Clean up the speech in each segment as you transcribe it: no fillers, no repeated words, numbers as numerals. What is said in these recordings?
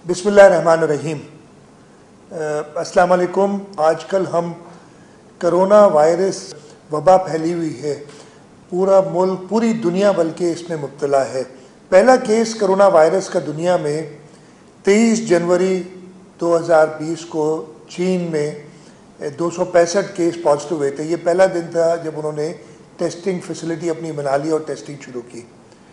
बिस्मिल्लाहिर्रहमानिर्रहीम। अस्सलाम वालेकुम। आजकल हम कोरोना वायरस वबा फैली हुई है, पूरा मुल्क पूरी दुनिया बल्कि इसमें मुब्तला है। पहला केस कोरोना वायरस का दुनिया में 23 जनवरी 2020 को चीन में 265 केस पॉजिटिव हुए थे। ये पहला दिन था जब उन्होंने टेस्टिंग फैसिलिटी अपनी बना ली और टेस्टिंग शुरू की।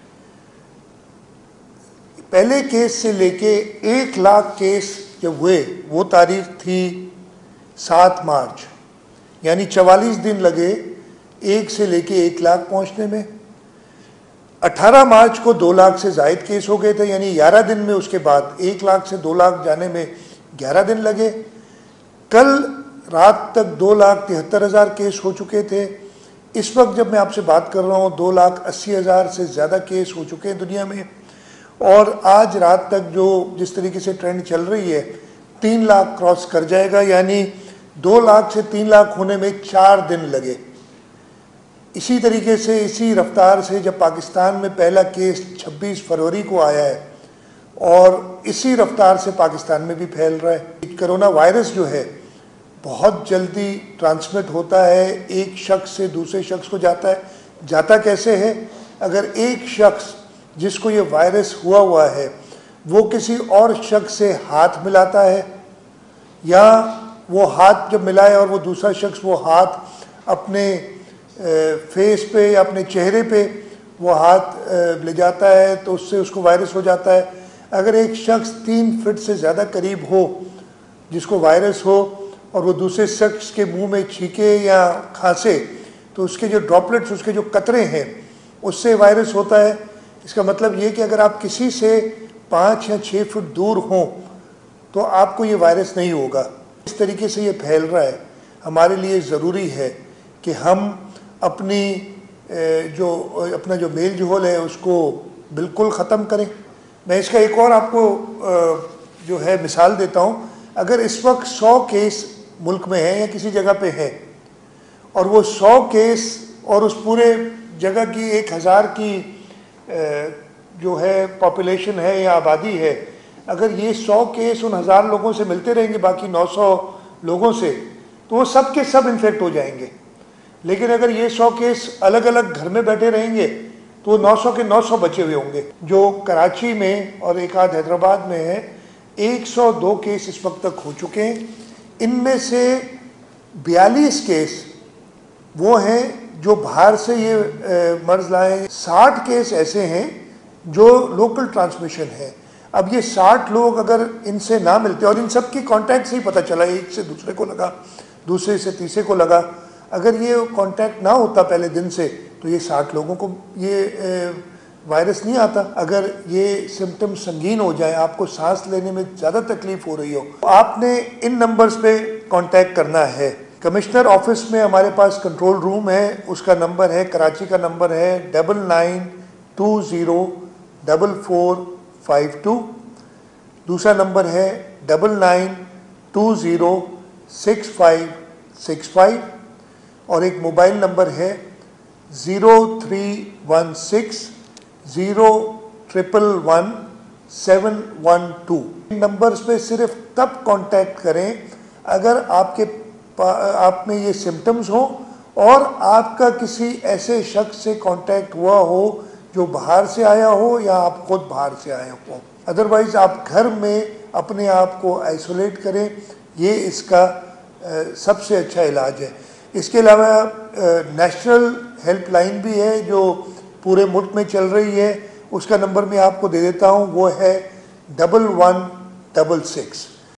पहले केस से लेके 1 लाख केस जब हुए वो तारीख थी 7 मार्च, यानी 44 दिन लगे 1 से लेके 1 लाख पहुंचने में। 18 मार्च को 2 लाख से ज़ायद केस हो गए थे, यानी 11 दिन में उसके बाद 1 लाख से 2 लाख जाने में 11 दिन लगे। कल रात तक 2,73,000 केस हो चुके थे। इस वक्त जब मैं आपसे बात कर रहा हूँ 2,80,000 से ज़्यादा केस हो चुके हैं दुनिया में। और आज रात तक जो जिस तरीके से ट्रेंड चल रही है 3 लाख क्रॉस कर जाएगा, यानी 2 लाख से 3 लाख होने में 4 दिन लगे। इसी तरीके से इसी रफ्तार से जब पाकिस्तान में पहला केस 26 फरवरी को आया है और इसी रफ्तार से पाकिस्तान में भी फैल रहा है। कोरोना वायरस जो है बहुत जल्दी ट्रांसमिट होता है, एक शख्स से दूसरे शख्स को जाता है। जाता कैसे है? अगर एक शख्स जिसको ये वायरस हुआ है वो किसी और शख्स से हाथ मिलाता है, या वो हाथ जब मिलाए और वो दूसरा शख्स वो हाथ अपने फेस पे या अपने चेहरे पे वो हाथ ले जाता है तो उससे उसको वायरस हो जाता है। अगर एक शख्स 3 फीट से ज़्यादा करीब हो जिसको वायरस हो और वो दूसरे शख्स के मुंह में छींके या खांसे तो उसके जो ड्रॉपलेट्स, उसके जो कतरे हैं, उससे वायरस होता है। इसका मतलब ये कि अगर आप किसी से 5 या 6 फुट दूर हों तो आपको ये वायरस नहीं होगा। इस तरीके से ये फैल रहा है। हमारे लिए ज़रूरी है कि हम अपना जो मेल जोल है उसको बिल्कुल ख़त्म करें। मैं इसका एक और आपको जो है मिसाल देता हूँ। अगर इस वक्त 100 केस मुल्क में है या किसी जगह पे है और वो 100 केस और उस पूरे जगह की 1000 की जो है पॉपुलेशन है या आबादी है, अगर ये 100 केस उन 1000 लोगों से मिलते रहेंगे बाकी 900 लोगों से, तो वो सब के सब इन्फेक्ट हो जाएंगे। लेकिन अगर ये 100 केस अलग अलग घर में बैठे रहेंगे तो 900 के 900 बचे हुए होंगे। जो कराची में और एक आध हैदराबाद में है, 102 केस इस वक्त तक हो चुके हैं। इनमें से 42 केस वो हैं जो बाहर से ये मर्ज लाए। 60 केस ऐसे हैं जो लोकल ट्रांसमिशन है। अब ये 60 लोग अगर इनसे ना मिलते, और इन सब की कांटेक्ट से ही पता चला, एक से दूसरे को लगा, दूसरे से तीसरे को लगा, अगर ये कांटेक्ट ना होता पहले दिन से तो ये 60 लोगों को ये वायरस नहीं आता। अगर ये सिम्टम संगीन हो जाए, आपको सांस लेने में ज़्यादा तकलीफ हो रही हो, तो आपने इन नंबर्स पे कांटेक्ट करना है। कमिश्नर ऑफिस में हमारे पास कंट्रोल रूम है, उसका नंबर है, कराची का नंबर है 99204452। दूसरा नंबर है 99206565, और एक मोबाइल नंबर है 0316011712। इन नंबर्स पे सिर्फ तब कांटेक्ट करें अगर आप में ये सिम्टम्स हो और आपका किसी ऐसे शख्स से कांटेक्ट हुआ हो जो बाहर से आया हो या आप खुद बाहर से आए हो। अदरवाइज़ आप घर में अपने आप को आइसोलेट करें, ये इसका सबसे अच्छा इलाज है। इसके अलावा नेशनल हेल्पलाइन भी है जो पूरे मुल्क में चल रही है, उसका नंबर मैं आपको दे देता हूँ, वो है 1166।